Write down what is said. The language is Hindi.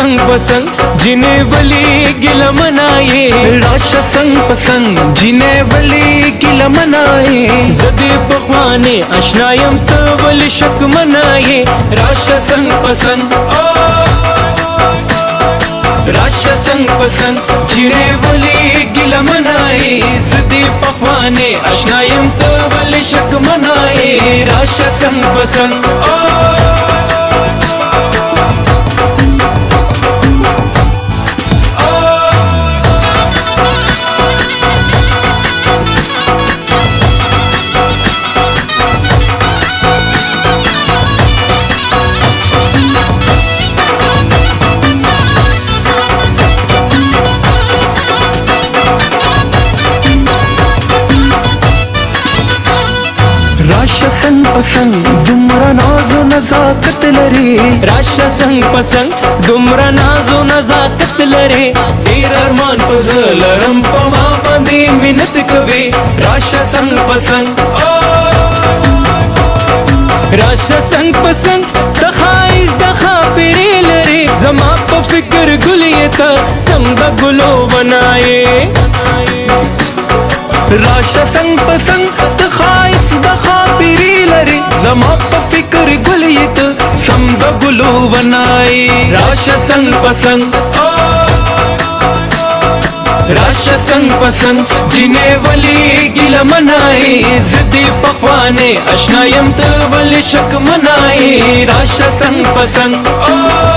संग पसंग जिन्हें वली गिला मनाए, राशा संग पसंग जिन्हें वली गिला मनाए, जदे पखवाने अशनायम तो वली शक मनाए। राशा संग पसंग राशा संग पसंग जिन्हें वली गिला मनाए, जदे पखवाने अशनायम तो वली शक मनाए। राशा संग पसंग राशा संग पसंद दुमरा नाजो नजाकत लरे, राशा संग पसंद दुमरा नाजो नजाकत लरे। तेरा अरमान पजल रम पमा बंदी मिन्नत कवे। राशा संग पसंद राशा संग पसंग दखाइज दखा पेरे लरे, जमा प फिक्र गुलियता समदा गुलो बनाए। राशा संग पसंद दखाइज दखा पेरे लरे, जमा प फिक्र गुलियत समदा गुलो बनाए। राशा संग पसंद राशा संग पसंद जिन्हें वली गिला मनाए, जिद्दी पखवाने अशनायम तो वली शक मनाए। राशा संग पसंद